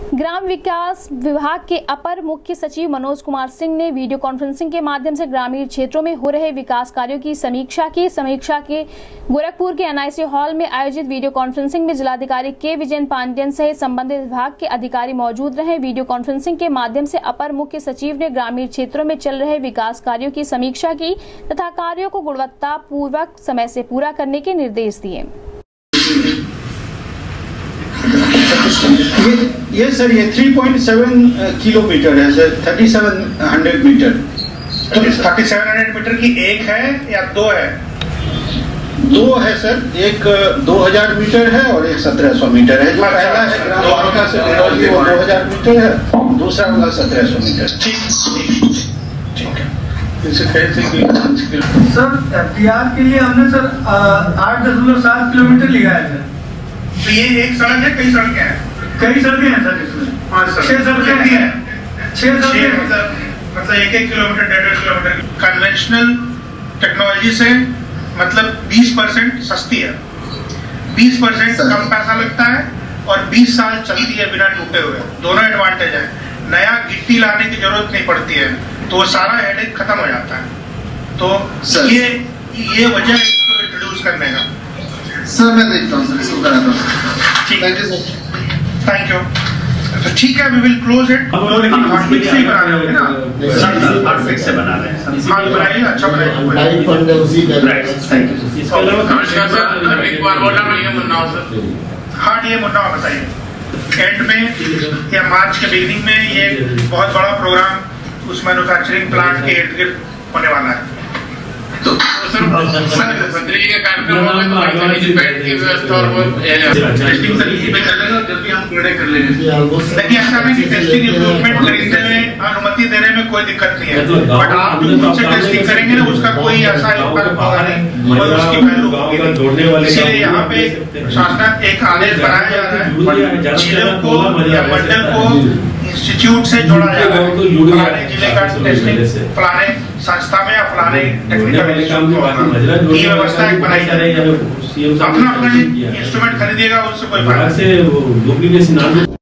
ग्राम विकास विभाग के अपर मुख्य सचिव मनोज कुमार सिंह ने वीडियो कॉन्फ्रेंसिंग के माध्यम से ग्रामीण क्षेत्रों में हो रहे विकास कार्यों की समीक्षा की। समीक्षा के गोरखपुर के एनआईसी हॉल में आयोजित वीडियो कॉन्फ्रेंसिंग में जिलाधिकारी के विजयन पांडेयन सहित संबंधित विभाग के अधिकारी मौजूद रहे। वीडियो कॉन्फ्रेंसिंग के माध्यम से अपर मुख्य सचिव ने ग्रामीण क्षेत्रों में चल रहे विकास कार्यों की समीक्षा की तथा कार्यों को गुणवत्ता पूर्वक समय से पूरा करने के निर्देश दिए। ये सर ये 3.7 किलोमीटर है सर, 3700 मीटर। तो 3700 मीटर की एक है या दो है? दो है सर, एक 2000 मीटर है और एक 1700 मीटर है। जो पहला है ग्राम विकास से वो 2000 मीटर है, दूसरा वाला 1700 मीटर। ठीक है। इसे कैसे कि सर एफडीआर के लिए हमने सर 8.7 किलोमीटर लिया है सर। तो ये एक सड़क है, कई सड़कें हैं? कई सड़कें हैं सर इसमें। 6 सड़कें हैं। 6 सड़कें मतलब 1-1 किलोमीटर 1.5 किलोमीटर। कन्वेंशनल टेक्नोलॉजी से मतलब 20% सस्ती है, 20% कम पैसा लगता है और 20 साल चलती है बिना टूटे हुए। दोनों एडवांटेज है। नया गिट्टी लाने की जरूरत नहीं पड़ती है, तो सारा हेडेक खत्म हो जाता है। तो ये वजह है इसको इंट्रोड्यूस करने का। सर मैं देखता हूँ सर, इसको कराता हूँ। Thank you. तो ठीक है, वी विल क्लोज इट। लेकिन हॉटफिक्स से ही बना रहे हैं ना सर? हॉटफिक्स से बना रहे हैं। हाँ बनाइए, अच्छा बनाइए। लाइव फंड है उसी का। Thank you. इसके अलावा नमस्कार सर, एक बार बोला मैं ये मुन्ना हूं सर। हाँ ये मुन्ना बताइए। एंड में या मार्च के बिगिनिंग में ये बहुत बड़ा प्रोग्राम उस मैन्युफैक्चरिंग प्लांट के इर्द गिर्द होने वाला है। तो सर मंत्री जी के कार्यक्रमों में तो बैठ की व्यवस्था और वो टेस्टिंग सर इसी पे चलेगा, जब भी हम पूरे कर लेंगे। देखिए ऐसा नहीं कि टेस्टिंग इम्प्रूवमेंट खरीदने में अनुमति देने में कोई दिक्कत नहीं है, बट आप जो मुझसे टेस्टिंग करेंगे ना उसका कोई ऐसा इम्पैक्ट होगा नहीं, कोई उसकी वैल्यू होगी। इसीलिए यहाँ पे शासन एक आदेश बनाया जा रहा है, जिले को या मंडल को इंस्टीट्यूट से जोड़ा जाएगा। फलाने जिले का टेस्टिंग फलाने संस्था में या फलाने टेक्निकल ये व्यवस्था एक बनाई जा रही है। अपना इंस्ट्रूमेंट खरीदिएगा, उससे कोई फायदा नहीं।